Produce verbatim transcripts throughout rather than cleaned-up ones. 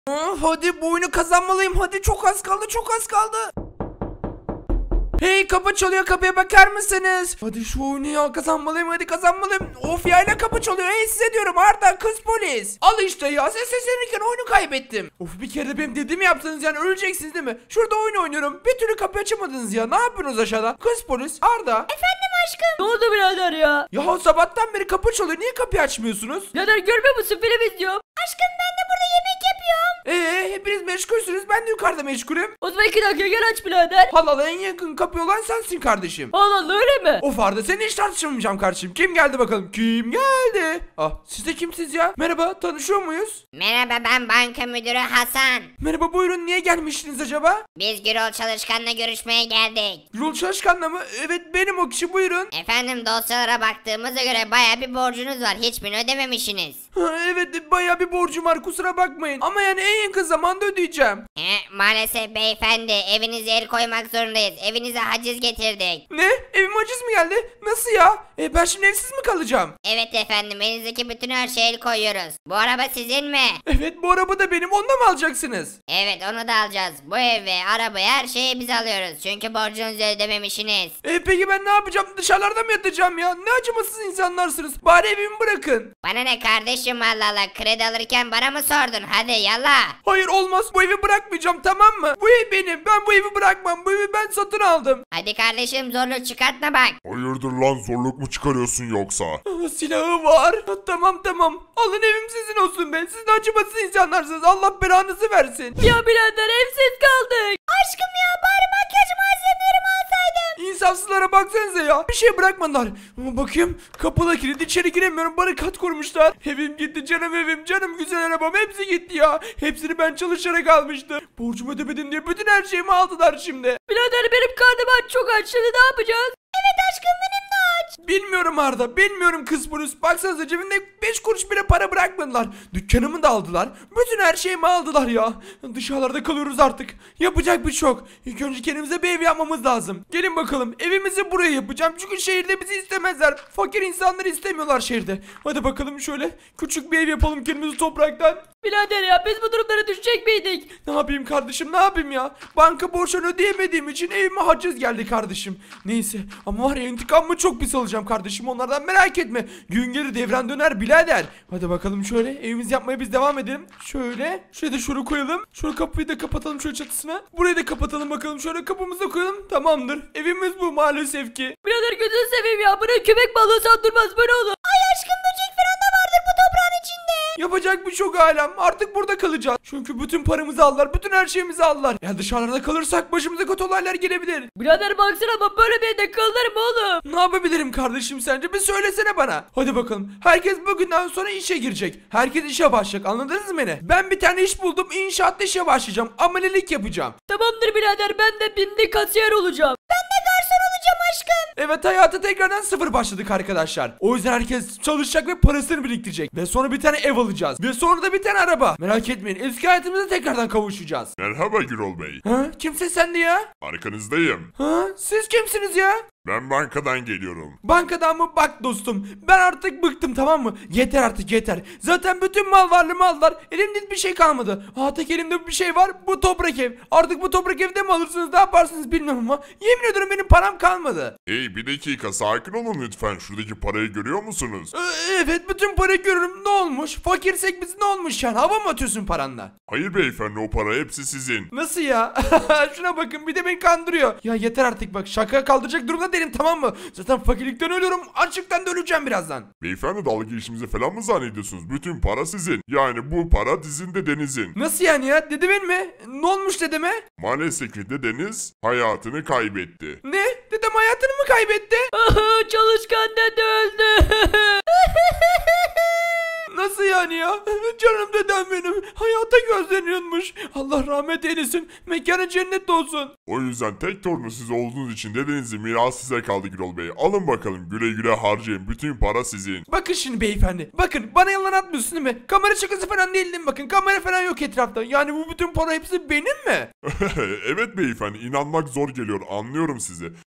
Aa, hadi bu oyunu kazanmalıyım. Hadi çok az kaldı, çok az kaldı. Hey, kapı çalıyor, kapıya bakar mısınız? Hadi şu oyunu ya, kazanmalıyım, hadi kazanmalıyım. Of ya, yine kapı çalıyor. Hey, size diyorum, Arda kız polis. Al işte ya, ses seslenirken oyunu kaybettim. Of, bir kere de benim dediğimi yapsanız yani öleceksiniz değil mi? Şurada oyun oynuyorum, bir türlü kapı açamadınız ya. Ne yapıyorsunuz aşağıda? Kız polis, Arda. Efendim aşkım. Ne oldu birader ya? Ya sabahtan beri kapı çalıyor, niye kapıyı açmıyorsunuz? Birader görmüyor musun, film izliyorum. Aşkım ben de burada yemek yapıyorum. Eee hepiniz meşgulsünüz, ben de yukarıda meşgulüm. O zaman iki dakika gel aç birader. Allah Allah, en yakın kapı olan sensin kardeşim. Allah Allah, öyle mi? Of Arda, seni hiç tartışamayacağım kardeşim. Kim geldi bakalım? Kim geldi? Ah, siz de kimsiniz ya? Merhaba, tanışıyor muyuz? Merhaba, ben banka müdürü Hasan. Merhaba, buyurun, niye gelmiştiniz acaba? Biz Gürol Çalışkan'la görüşmeye geldik. Yol Çalışkan'la mı? Evet, benim o kişi, buyurun. Efendim, dosyalara baktığımıza göre baya bir borcunuz var. Hiçbirini ödememişsiniz. Ha, evet, bayağı bir borcum var, kusura bakmayın. Ama yani en yakın zamanda ödeyeceğim. E, maalesef beyefendi, evinize el koymak zorundayız. Evinize haciz getirdik. Ne? Evime haciz mi geldi? Nasıl ya? E, ben şimdi evsiz mi kalacağım? Evet efendim, elinizdeki bütün her şeye el koyuyoruz. Bu araba sizin mi? Evet, bu araba da benim, onu da mı alacaksınız? Evet, onu da alacağız. Bu ev ve arabayı, her şeyi biz alıyoruz. Çünkü borcunuzu ödememişsiniz. E, peki ben ne yapacağım? Dışarılarda mı yatacağım ya? Ne acımasız insanlarsınız. Bari evimi bırakın. Bana ne kardeşim, Allah Allah, kredi alırken bana mı sordun? Hadi yallah. Hayır, olmaz, bu evi bırakmayacağım, tamam mı? Bu ev benim, ben bu evi bırakmam, bu evi ben satın aldım. Hadi kardeşim, zorluk çıkartma bak. Hayırdır lan, zorluk mu çıkarıyorsun yoksa? Ah, silahı var. Ah, tamam tamam, alın, evim sizin olsun be. Siz de acımasız insanlarsınız, Allah belanızı versin. Ya birader, evsiz kaldık. Aşkım ya, bari makyaj malzemelerimi alsaydım. İnsafsızlara baksanıza ya, bir şey bırakmadılar. Ama bakayım, kapıda kilit, içeri giremiyorum, barikat kurmuşlar. Evim gitti, canım evim, canım güzel arabam, hepsi gitti ya. Hepsini ben çalışarak almıştım. Borcumu ödemedim diye bütün her şeyimi aldılar şimdi. Birader benim karnım aç, çok aç. Şimdi ne yapacağız? Evet aşkım, benim de aç. Bilmiyorum Arda, bilmiyorum kız polis. Baksanıza, cebimde beş kuruş bile para bırakmadılar. Dükkanımı da aldılar. Bütün her şeyimi aldılar ya. Dışarılarda kalıyoruz artık. Yapacak bir şey yok. İlk önce kendimize bir ev yapmamız lazım. Gelin bakalım, evimizi buraya yapacağım. Çünkü şehirde bizi istemezler. Fakir insanları istemiyorlar şehirde. Hadi bakalım, şöyle küçük bir ev yapalım kendimizi topraktan. Birader ya, biz bu durumlara düşecek miydik? Ne yapayım kardeşim, ne yapayım ya? Banka borçlarını ödeyemediğim için evime haciz geldi kardeşim. Neyse, ama var ya, intikamımı çok pis alacağım kardeşim, onlardan merak etme. Gün gelir devran döner birader. Hadi bakalım, şöyle evimizi yapmaya biz devam edelim. Şöyle şuraya da şunu koyalım. Şöyle kapıyı da kapatalım, şöyle çatısına. Burayı da kapatalım bakalım, şöyle kapımızı da koyalım. Tamamdır, evimiz bu maalesef ki. Birader gözünü seveyim ya, buna köpek balığı sandurmaz, bu ne olur? Ay aşkım, böcek falan da vardır bu toprağın içinde. Yapacak bir şey yok alem. Artık burada kalacağız. Çünkü bütün paramızı aldılar. Bütün her şeyimizi aldılar. Ya dışarıda kalırsak başımıza kötü olaylar gelebilir. Birader baksana, ama böyle bir evde kalırım oğlum. Ne yapabilirim kardeşim sence? Bir söylesene bana. Hadi bakalım. Herkes bugünden sonra işe girecek. Herkes işe başlayacak. Anladınız mı beni? Ben bir tane iş buldum. İnşaatta işe başlayacağım. Amelelik yapacağım. Tamamdır birader, ben de bimdi kasiyer olacağım. Ben de garson olacağım aşkım. Evet, hayata tekrardan sıfır başladık arkadaşlar. O yüzden herkes çalışacak ve parasını biriktirecek. Ve sonra bir tane ev alacağız. Ve sonra da bir tane araba. Merak etmeyin, eski hayatımıza tekrardan kavuşacağız. Merhaba Gürol Bey. Ha? Kimse sen de ya? Arkanızdayım. Ha? Siz kimsiniz ya? Ben bankadan geliyorum. Bankadan mı? Bak dostum, ben artık bıktım, tamam mı? Yeter artık, yeter. Zaten bütün mal varlığımı aldılar. Elimde hiçbir şey kalmadı. Ha, tek elimde bir şey var, bu toprak ev. Artık bu toprak evde mi alırsınız, ne yaparsınız bilmiyorum ama yemin ediyorum benim param kalmadı. Hey, bir dakika, sakin olun lütfen. Şuradaki parayı görüyor musunuz? Ee, evet, bütün parayı görüyorum. Ne olmuş? Fakirsek biz ne olmuş yani? Hava mı atıyorsun paranla? Hayır beyefendi, o para hepsi sizin. Nasıl ya? Şuna bakın, bir de beni kandırıyor. Ya yeter artık, bak şaka kaldıracak durumda değilim, tamam mı? Zaten fakirlikten ölüyorum, açlıktan da öleceğim birazdan. Beyefendi, dalga geçtiğimizi falan mı zannediyorsunuz? Bütün para sizin. Yani bu para dizinde Deniz'in. Nasıl yani ya? Dedemin mi? Ne olmuş dedeme? Maalesef ki de Deniz hayatını kaybetti. Ne? Dedem hayatını mı kaybetti? Çalışkan dede öldü. Nasıl yani ya? Canım dedem benim. Hayata gözleniyormuş. Allah rahmet eylesin. Mekanı cennet olsun. O yüzden tek torunu siz olduğunuz için dedenizin mirası size kaldı Gürol Bey. Alın bakalım, güle güle harcayın. Bütün para sizin. Bakın şimdi beyefendi. Bakın, bana yalan atmıyorsun değil mi? Kamera şakası falan değil değil mi? Bakın, kamera falan yok etrafta. Yani bu bütün para hepsi benim mi? Evet beyefendi, inanmak zor geliyor, anlıyorum sizi.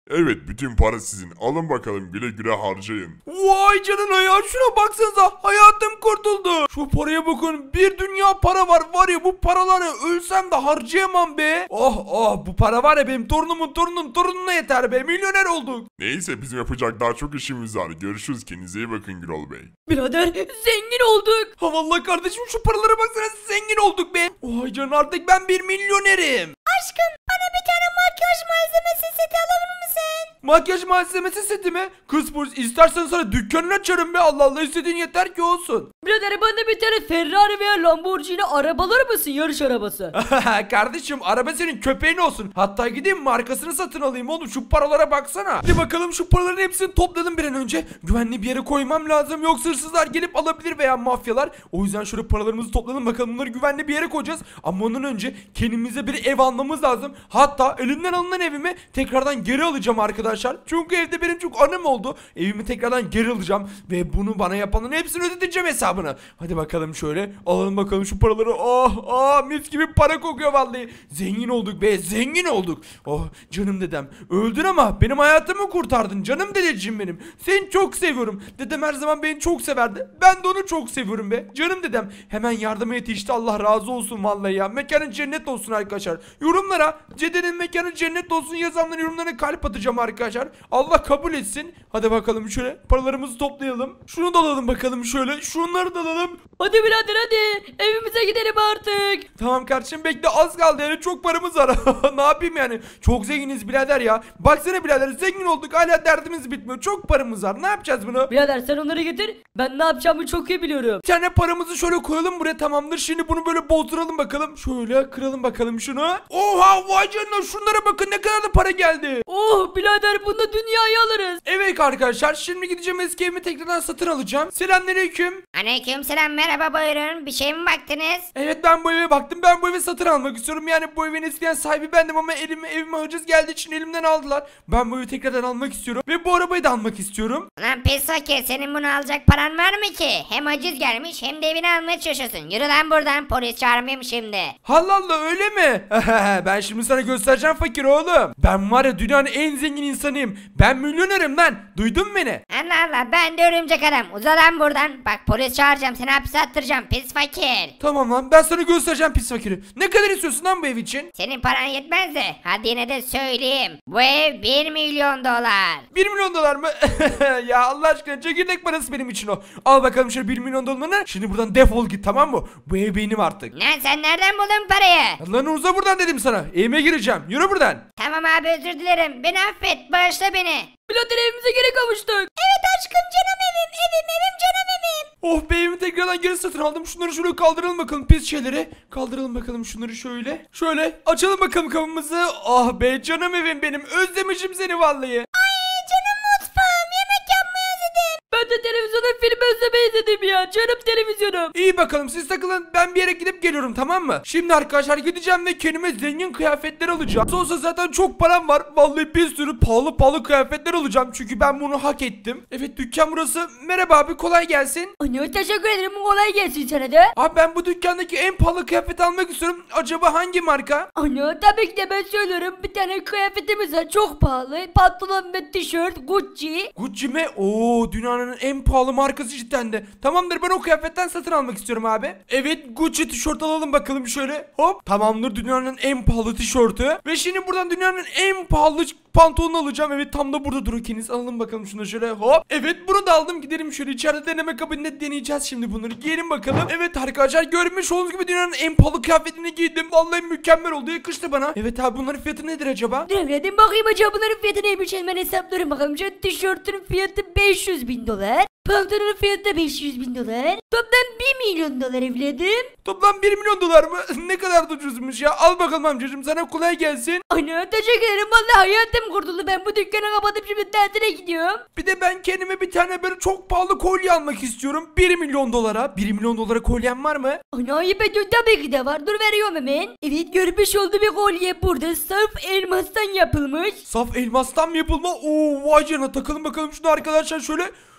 Evet, bütün para sizin. Alın bakalım, güle güle harcayın. Vay canına ya, şuna baksanıza, hayatım kurtuldu. Şu paraya bakın, bir dünya para var var ya, bu paraları ölsem de harcayamam be. Oh oh, bu para var ya benim torunumun torunun torununa yeter be, milyoner olduk. Neyse, bizim yapacak daha çok işimiz var. Görüşürüz, kendinize iyi bakın Gürol Bey. Birader zengin olduk. Ha vallahi kardeşim, şu paralara baksana, zengin olduk be. Vay canına, artık ben bir milyonerim. Aşkım bana bir tane makyaj malzemesi seti alır mısın? Makyaj malzemesi seti mi? Kız polis, istersen sana dükkanını açarım be, Allah Allah, istediğin yeter ki olsun. Birader bana bir tane Ferrari veya Lamborghini araba alır mısın, yarış arabası? Kardeşim, araba senin köpeğin olsun. Hatta gideyim markasını satın alayım oğlum, şu paralara baksana. Hadi bakalım, şu paraların hepsini topladım bir an önce. Güvenli bir yere koymam lazım, yoksa hırsızlar gelip alabilir veya mafyalar. O yüzden şöyle paralarımızı topladım, bakalım bunları güvenli bir yere koyacağız. Ama ondan önce kendimize bir ev almamız lazım. Hatta elimden alınan evimi tekrardan geri alacağım arkadaşlar. Çünkü evde benim çok anım oldu. Evimi tekrardan geri alacağım ve bunu bana yapanların hepsini ödeteceğim hesabını. Hadi bakalım, şöyle alalım bakalım şu paraları. Oh oh, mis gibi para kokuyor vallahi. Zengin olduk be, zengin olduk. Oh canım dedem, öldün ama benim hayatımı kurtardın canım dedeciğim benim. Seni çok seviyorum. Dedem her zaman beni çok severdi. Ben de onu çok seviyorum be. Canım dedem hemen yardıma yetişti, Allah razı olsun vallahi ya. Mekanın cennet olsun arkadaşlar. Yorumlara Cede'nin mekanı cennet olsun yazanların yorumlarına kalp atacağım arkadaşlar. Allah kabul etsin. Hadi bakalım, şöyle paralarımızı toplayalım. Şunu da alalım bakalım şöyle. Şunları da alalım. Hadi birader hadi evimize gidelim artık. Tamam kardeşim, bekle, az kaldı yani, çok paramız var. Ne yapayım yani, çok zenginiz birader ya. Baksana birader, zengin olduk, hala derdimiz bitmiyor, çok paramız var, ne yapacağız bunu? Birader sen onları getir, ben ne yapacağımı çok iyi biliyorum. Bir tane paramızı şöyle koyalım buraya, tamamdır. Şimdi bunu böyle bozduralım bakalım. Şöyle kıralım bakalım şunu. Oha, vay canına, şunlara bakın, ne kadar da para geldi. Oh birader, bunda dünyayı alırız. Evet arkadaşlar, şimdi gideceğim, eski evimi tekrardan satın alacağım. Selamünaleyküm. Aleykümselam, merhaba, buyurun. Bir şey mi baktınız? Evet, ben bu eve baktım, ben bu evi satın almak istiyorum. Yani bu evin eskiden sahibi bendim ama elime, evime haciz geldiği için elimden aldılar. Ben bu evi tekrardan almak istiyorum ve bu arabayı da almak istiyorum. Lan pis fakir, senin bunu alacak paran var mı ki? Hem haciz gelmiş hem de evini almaya çalışıyorsun. Yürü lan buradan, polis çağırmayayım şimdi. Allah Allah, öyle mi? Ben şimdi sana göstereceğim fakir oğlum. Ben var ya, dünyanın en zengin insanıyım. Ben milyonerim lan. Duydun mu beni? Allah Allah, ben de örümcek adam. Uza lan buradan. Bak polis çağıracağım, seni hapse attıracağım pis fakir. Tamam lan, ben sana göstereceğim pis fakiri. Ne kadar istiyorsun lan bu ev için? Senin paran yetmez de hadi yine de söyleyeyim. Bu ev bir milyon dolar. bir milyon dolar mı? Ya Allah aşkına, çekirdek parası benim için o. Al bakalım şöyle bir milyon dolarını. Şimdi buradan defol git, tamam mı? Bu ev benim artık. Lan sen nereden buldun parayı? Lan uza buradan dedim sana. Evime gireceğim. Yürü buradan. Tamam abi, özür dilerim. Beni affet, bağışla beni. Birader evimize geri kavuştuk. Evet aşkım, canım evim, evim, evim, canım evim. Oh be, evimi tekrardan geri satın aldım. Şunları şöyle kaldıralım bakalım, pis şeyleri. Kaldıralım bakalım şunları şöyle. Şöyle açalım bakalım kapımızı. Ah be, canım evim benim. Özlemişim seni vallahi. Canım mutfağım, yemek yapmayı özledim. Ben de televizyonda film özlemeyi izledim ya, canım televizyonum. İyi bakalım, siz takılın, ben bir yere gidip geliyorum, tamam mı? Şimdi arkadaşlar gideceğim ve kendime zengin kıyafetler alacağım. Sonrasında zaten çok param var. Vallahi bir sürü pahalı pahalı kıyafetler alacağım. Çünkü ben bunu hak ettim. Evet, dükkan burası. Merhaba abi, kolay gelsin. Anne teşekkür ederim, kolay gelsin sana da. Abi ben bu dükkandaki en pahalı kıyafeti almak istiyorum. Acaba hangi marka? Anne tabii ki de ben söylüyorum, bir tane kıyafetimiz var çok pahalı. Pantolon ve tişört Gucci. Gucci mi? Oo, dünyanın en pahalı markası cidden de. Tamamdır, ben o kıyafetten satın almak istiyorum abi. Evet, Gucci tişört alalım bakalım şöyle. Hop, tamamdır, dünyanın en pahalı tişörtü. Ve şimdi buradan dünyanın en pahalı pantolonu alacağım. Evet, tam da burada duruyor, kendiniz alalım bakalım şunu şöyle. Hop, evet, bunu da aldım. Gidelim şöyle içeride deneme kabininde deneyeceğiz şimdi bunları. Giyelim bakalım. Evet arkadaşlar, görmüş olduğunuz gibi dünyanın en pahalı kıyafetini giydim. Vallahi mükemmel oldu, yakıştı bana. Evet abi, bunların fiyatı nedir acaba? Devledim bakayım acaba bunların fiyatı neymiş, hemen hesaplarım bakalım. Şu tişörtün fiyatı beş yüz bin dolar. Pantolonun fiyatı da beş yüz bin dolar. Toplam bir milyon dolar evladım. Toplam bir milyon dolar mı? Ne kadar da ucuzmuş ya. Al bakalım amcacığım, sana kolay gelsin. Ana teşekkür ederim, vallahi hayatım kurtuldu. Ben bu dükkanı kapatıp şimdi tatile gidiyorum. Bir de ben kendime bir tane böyle çok pahalı kolye almak istiyorum. bir milyon dolara. bir milyon dolara kolyem var mı? Ana ayıp ediyorsun, tabii ki de var. Dur veriyorum hemen. Evet, görmüş olduğum bir kolye burada sırf elmastan yapılmış. Saf elmastan mı yapılma? Oo, vay canına, takalım bakalım şunu arkadaşlar şöyle.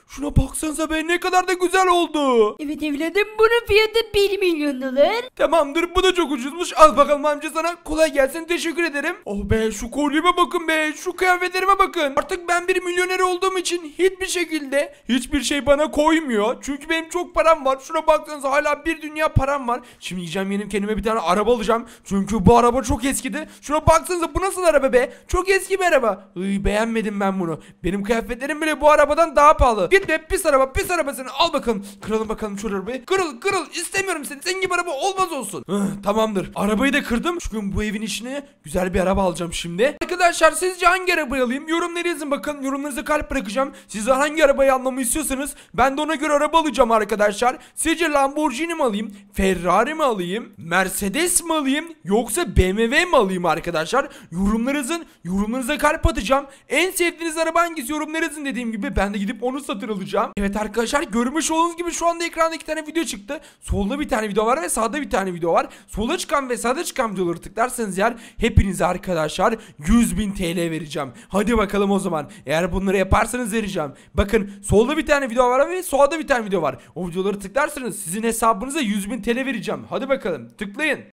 Şuna baksanıza be, ne kadar da güzel oldu. Evet evladım, bunun fiyatı bir milyon dolar. Tamamdır, bu da çok ucuzmuş. Al bakalım amca sana. Kolay gelsin, teşekkür ederim. Oh be, şu kolyeme bakın be, şu kıyafetlerime bakın. Artık ben bir milyoner olduğum için hiçbir şekilde hiçbir şey bana koymuyor. Çünkü benim çok param var. Şuna baksanıza, hala bir dünya param var. Şimdi yiyeceğim, yenim kendime bir tane araba alacağım. Çünkü bu araba çok eskidi. Şuna baksanıza, bu nasıl araba be? Çok eski bir araba. Iy, beğenmedim ben bunu. Benim kıyafetlerim bile bu arabadan daha pahalı. Git be, pis araba, pis arabasını al bakalım. Kıralım bakalım şu arabayı. Kırıl kırıl, istemiyorum seni. Senin gibi araba olmaz olsun. Hıh, tamamdır. Arabayı da kırdım. Çünkü bu evin içine güzel bir araba alacağım şimdi. Arkadaşlar, sizce hangi arabayı alayım? Yorumları yazın bakın. Yorumlarınıza kalp bırakacağım. Siz hangi arabayı almamı istiyorsanız ben de ona göre araba alacağım arkadaşlar. Sizce Lamborghini mi alayım? Ferrari mi alayım? Mercedes mi alayım? Yoksa B M W mi alayım arkadaşlar? Yorumlarınızın yorumlarınıza kalp atacağım. En sevdiğiniz araba hangisi? Yorumları yazın dediğim gibi. Ben de gidip onu satın alacağım. Evet arkadaşlar, görmüş olduğunuz gibi şu anda ekranda iki tane video çıktı. Solda bir tane video var ve sağda bir tane video var. Sola çıkan ve sağda çıkan videoları tıklarsanız eğer hepinize arkadaşlar yüz bin T L vereceğim. Hadi bakalım o zaman. Eğer bunları yaparsanız vereceğim. Bakın, solda bir tane video var ve sağda bir tane video var. O videoları tıklarsanız sizin hesabınıza yüz bin T L vereceğim. Hadi bakalım, tıklayın.